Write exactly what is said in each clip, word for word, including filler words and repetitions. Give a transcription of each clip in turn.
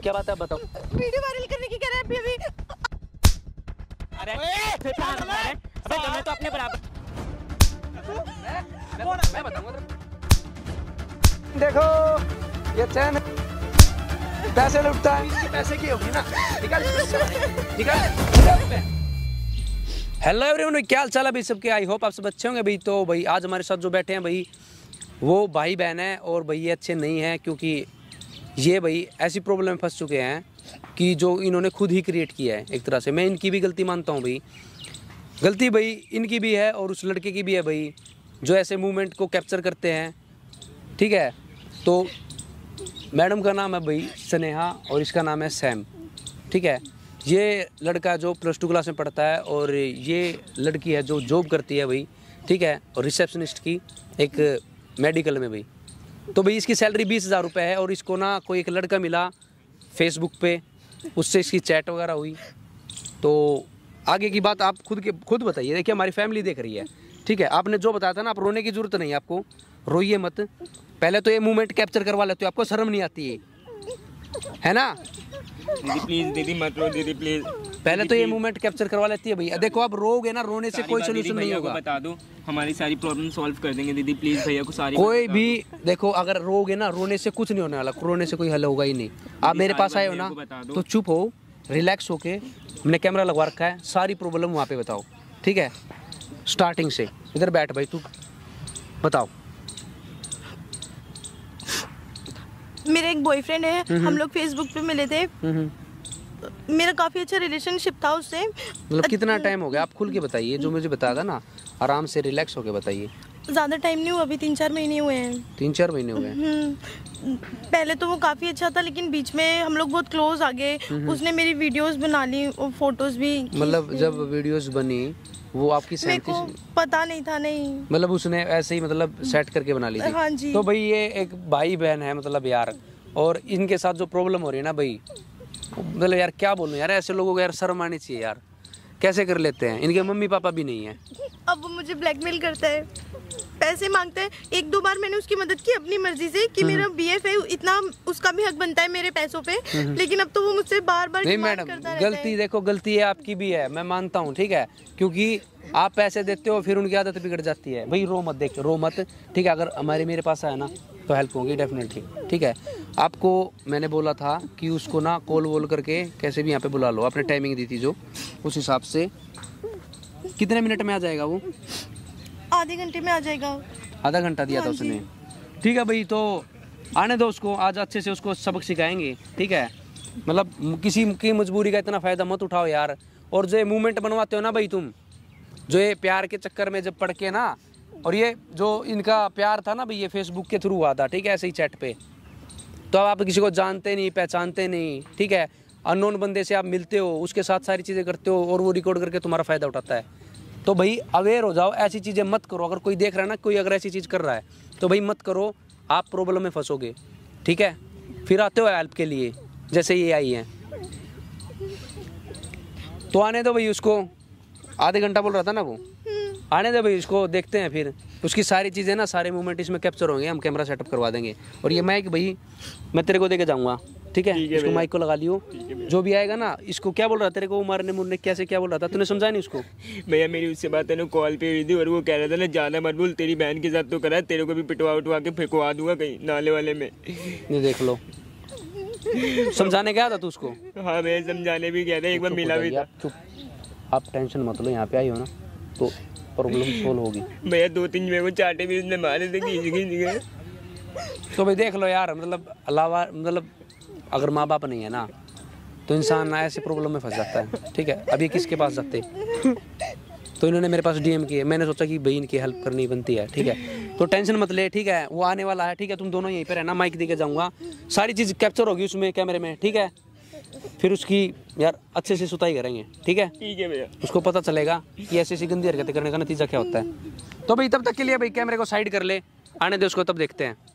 क्या बात है बताओ। वीडियो वायरल करने की कह रहे हैं अभी अभी। अरे फिर क्या कर रहा है? अबे मैं तो अपने बराबर। मैं मैं बताऊंगा। देखो ये चैन पैसे लुटता है, इसकी पैसे की होगी ना। निकाल निकाल। हेलो एवरीवन, क्या हाल चाल है भाई सबके। आई होप आप सब अच्छे होंगे भाई। तो भाई आज हमारे साथ जो बैठे हैं भाई वो भाई बहन है और भाई ये अच्छे नहीं हैं, क्योंकि ये भाई ऐसी प्रॉब्लम में फंस चुके हैं कि जो इन्होंने खुद ही क्रिएट किया है। एक तरह से मैं इनकी भी गलती मानता हूँ भाई। गलती भाई इनकी भी है और उस लड़के की भी है भाई, जो ऐसे मूवमेंट को कैप्चर करते हैं। ठीक है, तो मैडम का नाम है भाई स्नेहा और इसका नाम है सैम। ठीक है, ये लड़का जो प्लस टू क्लास में पढ़ता है और ये लड़की है जो जॉब करती है भाई। ठीक है, और रिसेप्शनिस्ट की एक मेडिकल में भाई। तो भाई इसकी सैलरी बीस हज़ार रुपये है और इसको ना कोई एक लड़का मिला फेसबुक पे, उससे इसकी चैट वगैरह हुई। तो आगे की बात आप खुद के खुद बताइए। देखिए हमारी फैमिली देख रही है। ठीक है, आपने जो बताया था ना, आप रोने की जरूरत नहीं है, आपको रोइए मत। पहले तो ये मूवमेंट कैप्चर करवा लेते हो, आपको शर्म नहीं आती है, है ना। दीदी प्लीज, दीदी मत रो दीदी प्लीज। पहले तो ये मूवमेंट कैप्चर करवा लेती है भैया। देखो आप रोगे ना, रोने से कोई सोल्यूशन नहीं होगा। बता दो, हमारी सारी प्रॉब्लम सॉल्व कर देंगे दीदी प्लीज। भैया को सारी कोई भी देखो, अगर रोगे ना, रोने से कुछ नहीं होने वाला। रोने से कोई हल होगा ही नहीं। आप मेरे पास आए हो ना, तो चुप हो, रिलैक्स होके, मैंने कैमरा लगवा रखा है, सारी प्रॉब्लम वहाँ पे बताओ। ठीक है, स्टार्टिंग से। इधर बैठ भाई, तू बताओ। मेरा एक बॉयफ्रेंड है, हम लोग फेसबुक पे मिले थे। मेरा काफी अच्छा रिलेशनशिप था उससे। मतलब कितना टाइम हो गया, आप खुल के बताइए। जो मुझे बताया था ना, आराम से रिलैक्स होके बताइए। ज्यादा टाइम नहीं हुआ, अभी तीन चार महीने हुए हैं। तीन चार महीने हो गए। पहले तो वो काफी अच्छा था, लेकिन बीच में हम लोग बहुत क्लोज आ गए। उसने मेरी वीडियोस बना ली और फोटोज भी। मतलब जब वीडियोस बनी वो आपकी मेरे को पता नहीं था। नहीं मतलब उसने ऐसे ही मतलब सेट करके बना ली थी। हाँ जी। तो भाई ये एक भाई बहन है मतलब यार, और इनके साथ जो प्रॉब्लम हो रही है ना भाई, मतलब यार क्या बोलूं यार, ऐसे लोगों को यार शर्म आनी चाहिए यार। कैसे कर लेते हैं, इनके मम्मी पापा भी नहीं है। अब वो मुझे ब्लैकमेल करता है, पैसे मांगता है। एक दो बार मैंने उसकी मदद की अपनी मर्जी से कि मेरा बीएफ है, इतना उसका भी हक बनता है मेरे पैसों पे। लेकिन अब तो वो मुझसे बार बार नहीं मैडम, गलती देखो गलती है आपकी भी है, मैं मानता हूँ। ठीक है, क्योंकि आप पैसे देते हो फिर उनकी आदत बिगड़ जाती है भाई। रो मत, देख रो मत। ठीक है, अगर हमारे मेरे पास आया ना तो हेल्प होगी डेफिनेटली। ठीक है, आपको मैंने बोला था कि उसको ना कॉल वॉल करके कैसे भी यहाँ पे बुला लो। आपने टाइमिंग दी थी जो, उस हिसाब से कितने मिनट में आ जाएगा वो? आधे घंटे में आ जाएगा। आधा घंटा दिया था उसने। ठीक है भाई, तो आने दो उसको, आज अच्छे से उसको सबक सिखाएंगे। ठीक है, मतलब किसी की मजबूरी का इतना फ़ायदा मत उठाओ यार। और जो ये मूवमेंट बनवाते हो ना भाई तुम, जो ये प्यार के चक्कर में जब पड़ के ना, और ये जो इनका प्यार था ना भाई, ये फेसबुक के थ्रू हुआ था। ठीक है, ऐसे ही चैट पे। तो अब आप किसी को जानते नहीं, पहचानते नहीं। ठीक है, अननोन बंदे से आप मिलते हो, उसके साथ सारी चीज़ें करते हो और वो रिकॉर्ड करके तुम्हारा फ़ायदा उठाता है। तो भाई अवेयर हो जाओ, ऐसी चीज़ें मत करो। अगर कोई देख रहा है ना, कोई अगर ऐसी चीज़ कर रहा है तो भाई मत करो, आप प्रॉब्लम में फंसोगे। ठीक है, फिर आते हो हेल्प के लिए, जैसे ये आई हैं। तो आने दो भाई उसको, आधे घंटा बोल रहा था ना वो, आने दे भाई उसको, देखते हैं फिर उसकी सारी चीज़ें ना, सारे मूवमेंट इसमें कैप्चर होंगे। हम कैमरा सेटअप करवा देंगे। और ये माइक भाई मैं तेरे को देके जाऊँगा। ठीक है, इसको माइक को लगा लियो। जो भी आएगा ना, इसको क्या बोल रहा तेरे को, मारने मुरने कैसे क्या बोल रहा था, तूने समझा नहीं उसको? भैया मेरी उससे बात है ना, कॉल पे हुई थी और वो कह रहा था ना, ज़्यादा मत बोल, तेरी बहन के साथ तो करा, तेरे को भी पिटवा उठवा के फेंकवा दूंगा कहीं नाले वाले में। ये देख लो, समझाने गया था तू उसको? हाँ मैं समझाने भी गया था, एक बार मिला भी था। चुप, आप टेंशन मत लो, यहाँ पे आई हो ना तो प्रॉब्लम सोल्व होगी। भैया दो तीन मेरे को चाटे भी उसने मारे थे, खींच खींच गए। तो भाई देख लो यार, मतलब अलावा मतलब अगर माँ बाप नहीं है ना तो इंसान ना ऐसे प्रॉब्लम में फंस जाता है। ठीक है, अभी किसके पास जाते तो इन्होंने मेरे पास डीएम किए, मैंने सोचा कि भाई इनकी हेल्प करनी बनती है। ठीक है, तो टेंशन मत ले। ठीक है, वो आने वाला है। ठीक है, तुम दोनों यहीं पर रहना, माइक दे के जाऊँगा, सारी चीज़ कैप्चर होगी उसमें कैमरे में। ठीक है, फिर उसकी यार अच्छे से सुताई करेंगे। ठीक है, ठीक है भैया, उसको पता चलेगा कि ऐसी ऐसी गंदी हरकतें करने का नतीजा क्या होता है। तो भाई तब तक के लिए भाई कैमरे को साइड कर ले, आने दे उसको, तब देखते हैं।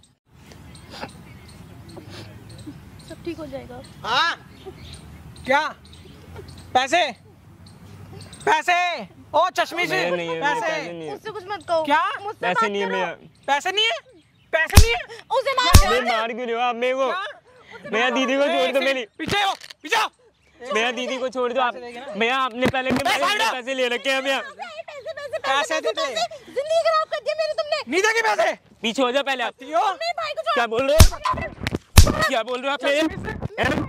सब ठीक हो जाएगा। हाँ क्या पैसे पैसे ओ चश्मे से नहीं है, पैसे, पैसे नहीं है। उससे कुछ मत कहो। क्या? मुझसे पैसे बात नहीं है करो। भैया, पैसे नहीं है, पैसे नहीं है। उसे मार मैं मार क्यों रहे हो आप मेरे को? भैया दीदी को छोड़ दो मेरी, पीछे हो, पीछे हो। भैया दीदी को छोड़ दो आप। भैया आपने पहले के पैसे ले रखे हैं भैया। पैसे देते जिंदगी खराब कर दी मेरी तुमने। नहीं देंगे पैसे। पीछे हो जाओ पहले आप। मेरे भाई को क्या बोल रहे हो, क्या बोल रहे हो आप?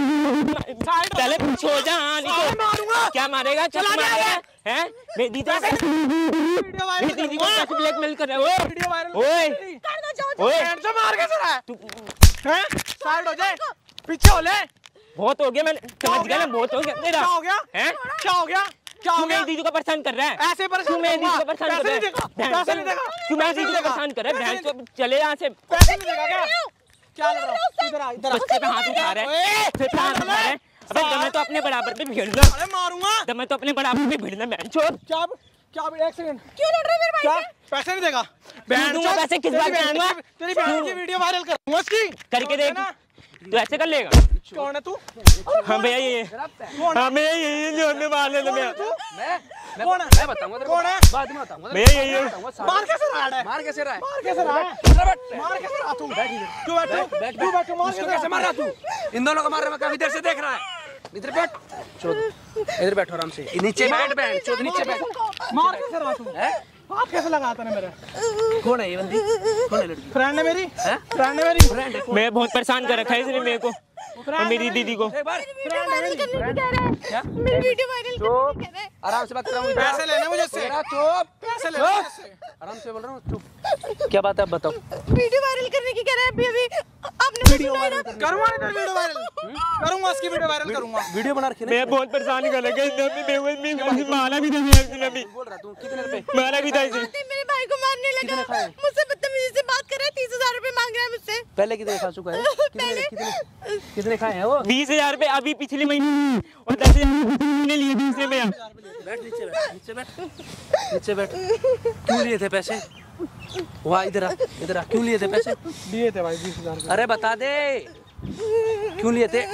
पहले पीछे हो जा। हाँ निको, क्या मारेगा, चला मारेगा हैं? मेरी दीदी मेरी दीदी को कैसे ब्लैकमेल कर रहे हो? ओए ओए मार कैसे रहा है तू? हैं? साइड हो जाए, पीछे हो ले। बहुत हो गया, मैं समझ गया ना, बहुत हो गया तेरा। क्या हो गया? हैं? क्या हो गया? क्या हो तू गया? मेरी दीदी को परेशान कर रहा है। ऐसे परेशान तू मेरी दीदी को करूंगा। परेशान कर पैसे रहा नहीं देगा, है। पैसे नहीं देगा। तू मेरी दीदी को परेशान कर रहा है। बहन को चले यहाँ से। पैसे नहीं देगा क्या? क्या लड़ रहा है? इधर आ, इधर आ। बच्चे पे हाथ उठा रहा है, फिर पे हाथ उठा रहा है। अबे दमे तो अपने बराबर पे भिड़ना, अरे मारूंगा। दमे तो अपने बराबर पे भिड़ना बहन छोड़। क्या क्या एक सेकंड, क्यों लड़ रहे हो मेरे भाई क्या से? पैसे नहीं देगा? दूंगा पैसे, किस बात पे दूंगा? तेरी बहन की वीडियो वायरल करूंगा इसकी। करके देख, तू ऐसे कर लेगा? कौन है तू? हाँ भैया ये, हाँ भैया ये जो हमने मार लेना भैया। मैं कौन है? मैं बताऊंगा तेरे को। कौन है? बाद में बताऊंगा। भैया ये मार कैसे रहा है? मार कैसे रहा है? मार कैसे रहा है? मार कैसे रहा तू? क्यों बैठो? क्यों बैठो? मार इसको कैसे मार रहा तू? इन दोनों को मार रहा, मैं काफी देर से देख रहा है। इधर बैठ, चोद इधर बैठो आराम से। नीचे बैठ बैठ चोद, नीचे बैठ। मार कैसे रहा तू? हैं? हाथ कैसे लगाता है मेरे? कौन है ये बंदी? कौन है लड़की? फ्रेंड है मेरी। हैं? फ्रेंड है मेरी। फ्रेंड है। मैं बहुत परेशान कर रखा है इसने मेरे को और मेरी दीदी को। एक बार वीडियो वायरल करने की कह रहा है। मेरी वीडियो वायरल करने की कह रहा है। आराम से बात कर रहा हूँ। पैसे लेने मुझे से। तेरा चुप, पैसे लेने मुझे से। आराम से बोल रहा हूँ, चुप। क्या बात है, अब बताओ। वीडियो वायरल करने की कह रहा है अभी अभी। आपने वीडियो वायरल करूंगा इधर वीडियो वायरल, करूंगा इसकी वीडियो वायरल करूंगा। वीडियो बना रखी मैं बहुत परेशान कर रखा है इसने, अभी मैं मारा भी था इसने, अभी बोल रहा तू कितने रुपए? मारा भी था इसे। मेरे भाई को मारने लगा, मुझसे बदतमीजी से बात कर रहा है। तीस हजार रुपए मांग रहा है मुझसे। पहले कितने खा चुका है? कितने कितने कितने खाए हैं वो? बीस हजार रुपए अभी पिछले महीने और दस हजार लिए दूसरे में। बैठ नीचे, बैठ नीचे, बैठ नीचे बैठ। क्यों लिए थे पैसे? वाह इधर आ, इधर आ। क्यों लिए थे पैसे? दिए थे भाई बीस हजार। अरे बता दे क्यों लिए थे?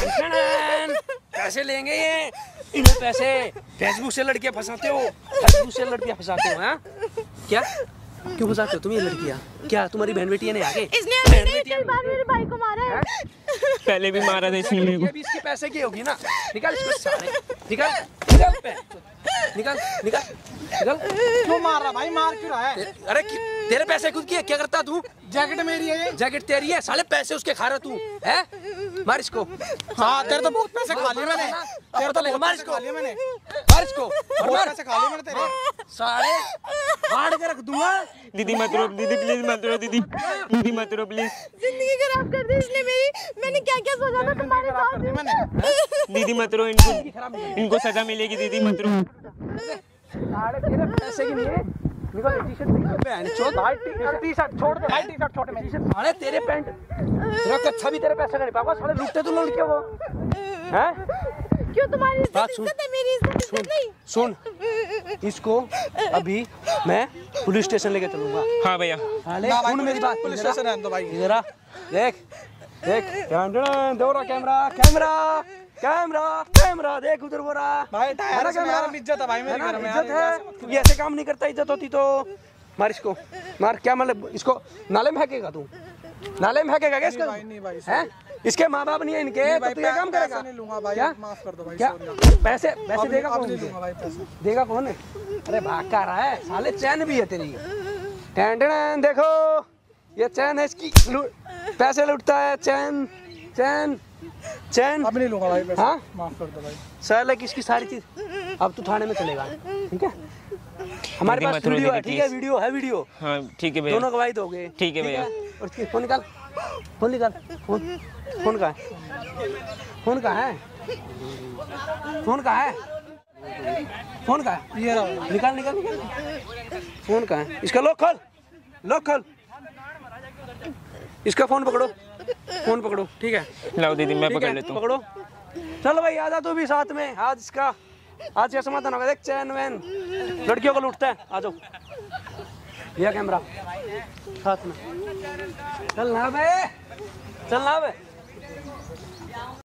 पैसे लेंगे ये, इन्हें पैसे फेसबुक से लड़कियां फंसाते हो, फेसबुक से लड़कियां फंसाते हो। हाँ क्या क्यों फंसाते हो तुम ये लड़कियां? क्या तुम्हारी बहन बेटी ने आगे? इसने अभी कई बार मेरे भाई को मारा है। पहले भी मारा था इसने मेरे को। अभी इसके पैसे की होगी ना? निकाल इसको सारे, निकाल निकाल पे, निकाल निकाल निकाल। क्यों मार रहा भाई? मार क्यों रहा है? अरे कि- तेरे पैसे खुद किए, क्या करता तू? जैकेट मेरी है ये। जैकेट तेरी है, साले पैसे उसके खा रहा तू है? मार इसको। हाँ तेरे तो बहुत पैसे खा लिए मैंने। तेरे तो बहुत मार पैसे इसको, खा लिए मैंने। मार इसको और बहुत मार। पैसे खा लिए मैंने तेरे। साले फाड़ के रख दूंगा। दीदी मत रो, दीदी प्लीज मत रो, दीदी दीदी मत रो प्लीज। जिंदगी खराब कर दी इसने मेरी। मैंने क्या क्या सोचा था तुम्हारे साथ। मैंने दीदी मत रो, इनको इनको सजा मिलेगी, दीदी मत रो। साले तेरे पैसे की लिए निकाल टी शर्ट पहन चोद भाई, टी शर्ट छोड़ दे भाई, टी शर्ट छोड़ मेरी। साले तेरे पैंट तेरा कच्छा भी तेरे पैसे का नहीं पापा। साले लुटते तू लड़कियों को हैं? क्यों तुम्हारी इज्जत बात सुन। इज्जत है, मेरी इज्जत इज्जत नहीं। सुन इसको अभी मैं पुलिस स्टेशन लेके चलूंगा। हाँ भैया साले ना भाई, सुन मेरी बात। पुलिस स्टेशन रहने दो भाई। इधर आ, देख देख दो रहा कैमरा कैमरा कैमरा कैमरा देख उधर वो रहा भाई मेरा टायर यार इज्जत है भाई मेरे घर में। इज्जत है, तू ऐसे काम नहीं करता। इज्जत होती तो मार इसको, मार। क्या मतलब इसको नाले में फेंकेगा तू? नाले में फेंकेगा क्या इसको? भाई नहीं भाई हैं? इसके माँ बाप नहीं है इनके, तो तू ये काम करेगा? नहीं लूंगा भाई, क्या? माफ कर दो भाई। क्या सॉरी। पैसे पैसे देगा अब कौन? नहीं लूंगा भाई पैसे। देगा कौन? अरे भाग का रहा है साले। चैन भी है तेरी। टैन टैन, देखो ये चैन है इसकी। लू- पैसे लूटता है। चैन चैन चैन। अब नहीं लूंगा भाई पैसे। हाँ? माफ कर दो भाई। साले किसकी सारी चीज। अब तू थाने में चलेगा, ठीक है? हमारे दीदी पास मत रो वीडियो है, दीदी, ठीक है? please। वीडियो है, वीडियो हाँ ठीक है भैया, दोनों गवाही दोगे, ठीक है भैया। और इसकी फोन निकाल, फोन निकाल, फोन फोन का है, फोन का है, फोन का है, फोन का है, ये रहा। निकाल निकाल निकाल। फोन का है, इसका लॉक खोल, लॉक खोल, इसका फोन पकड़ो, फोन पकड़ो, ठीक है? लाओ दीदी मैं ठीक पकड़ है, लेता हूँ। पकड़ो। चलो भाई आजा तू भी साथ में। आज इसका आज क्या समाधान होगा? देख चैन वैन लड़कियों को लूटता है। आ जाओ, ये कैमरा साथ में। चल ना बे, चल ना बे।